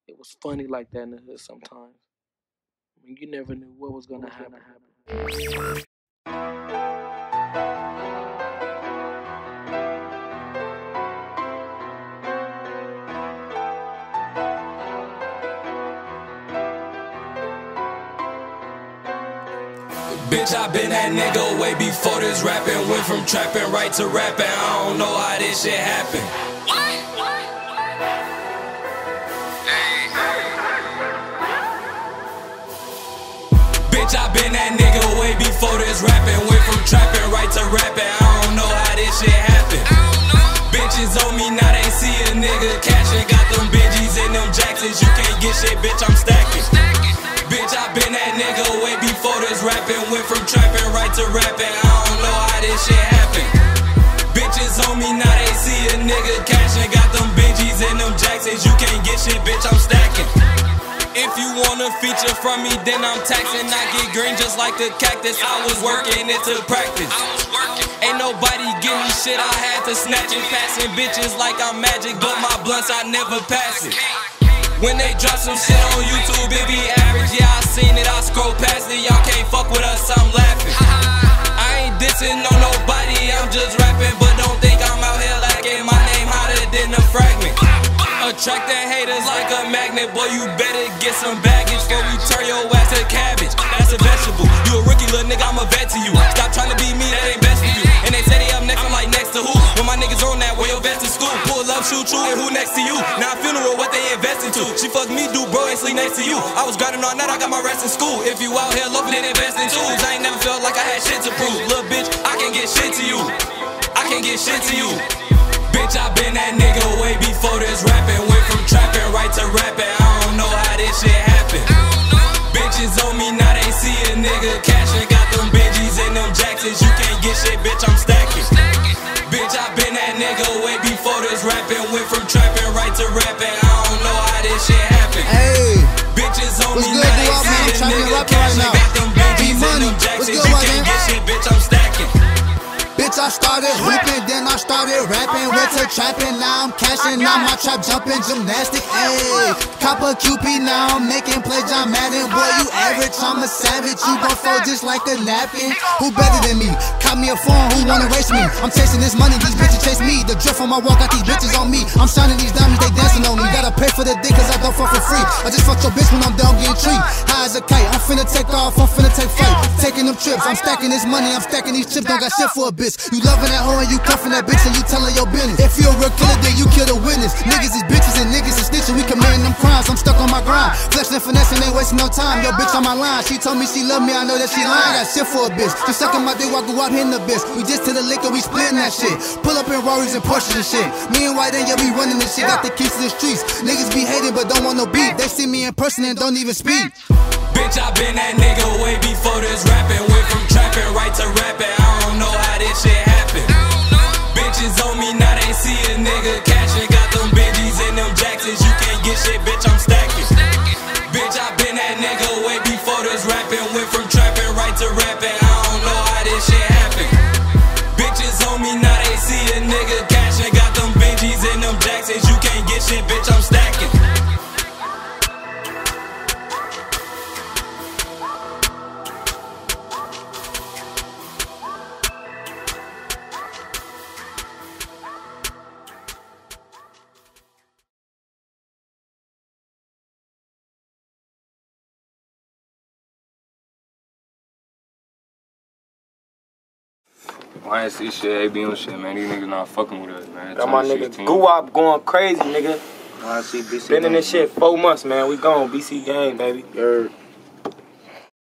It was funny like that in the hood sometimes. I mean, you never knew what was gonna happen. Bitch, I been that nigga way before this rapping. Went from trapping right to rapping. I don't know how this shit happened. Bitch, I been that nigga way before this rapping. Went from trapping right to rapping. I don't know how this shit happened. Bitches on me now, they see a nigga cashing. Got them Benjis and them Jacksons. You can't get shit, bitch, I'm stacking. Bitch, I been that nigga way before this rapping. Went from trapping right to rapping. I don't know how this shit happened. Bitches on me now, they see a nigga cashing. Got them Benjis and them Jacksons. You can't get shit, bitch, I'm stacking. If you want a feature from me, then I'm taxing. I get green just like the cactus. I was working it to practice. Ain't nobody give me shit, I had to snatch it. Passing bitches like I'm magic, but my blunts, I never pass it. When they drop some shit on YouTube, it be average. Yeah, I seen it, I scroll past it. Y'all can't fuck with us, I'm laughing. I ain't dissing on nobody, I'm just rapping. But don't think I'm out here lacking. My name hotter than a fragment. Attracting haters like a magnet. Boy, you better get some baggage before we turn your ass to cabbage. That's a vegetable. You a rookie, little nigga, I'm a vet to you. Stop trying to be me, that ain't best for you. And they say they up next, I'm like next to who? When my niggas on that, where your vest in school? Pull up, shoot you, and who next to you? Now funeral, what they invest into? She fuck me, do bro, and sleep next to you. I was grinding all night, I got my rest in school. If you out here loving it, invest in tools. I ain't never felt like I had shit to prove. Little bitch, I can get shit to you. I can get shit to you. Bitch, I been that nigga way before this rapping. Went from trapping right to rapping. I don't know how this shit happened. Bitches on me now, they see a nigga cashing. Got them Benjis and them Jacksons. You can't get shit, bitch, I'm stacking. Bitch, I been that nigga way before this rapping. Went from trapping right to rapping. I don't know how this shit happened. Hey, bitches on me now, they see a nigga cashing. Got them Benjis and them Jacksons. You can't get shit, bitch, I'm stacking. bitch, I started hooping, then I started rapping. Went to trapping, now I'm cashing. Now my trap jumping, gymnastic. Ayy, copper QP, now I'm making plays. John Madden, boy, you average, I'm a savage. You gon' fold just like a napkin. Who better than me? Caught me a phone, who wanna race me? I'm chasing this money, these bitches chase me. The drift on my walk, got these bitches on me. I'm shining these diamonds, they dancing on me. Gotta pay for the dick, cause I don't fuck for free. I just fuck your bitch when I'm done getting treat. High as a kite, I'm finna take off, I'm finna take flight. Taking them trips, I'm stacking this money, I'm stacking these chips. Don't got shit for a bitch. You loving that hoe and you cuffing that bitch and you telling your business. If you a real killer, then you kill the witness. Niggas is bitches and niggas is snitching. We committing them crimes, I'm stuck on my grind. Flexing and finessing, ain't wasting no time. Yo, bitch on my line, she told me she love me, I know that she lying. Got shit for a bitch. She sucking my dick while I go out hitting the bitch. We just to the liquor, we splitting that shit. Pull up in Rorys and Porsches and shit. Me and White and yeah, we running this shit. Got the keys to the streets. Niggas be hating but don't want no beat. They see me in person and don't even speak. Bitch, I been that nigga way before this rapping. Went from trapping right to rapping. I don't know how this shit happened. Bitches on me now, they see a nigga cashing. Got them Benjis and them Jacksons. You can't get shit, bitch, I'm stacking. Bitch, I been that nigga way before this rapping. Went from trapping right to rapping. I don't know how this shit happened. Bitches on me now, they see a nigga cashing. Got them Benjis and them Jacksons. You can't get shit, bitch, I'm stacking. I ain't see shit, AB on shit, man. These niggas not fucking with us, man. Got my nigga Guwop going crazy, nigga. I see BC Been in this shit 4 months, man. We gone, BC gang, baby.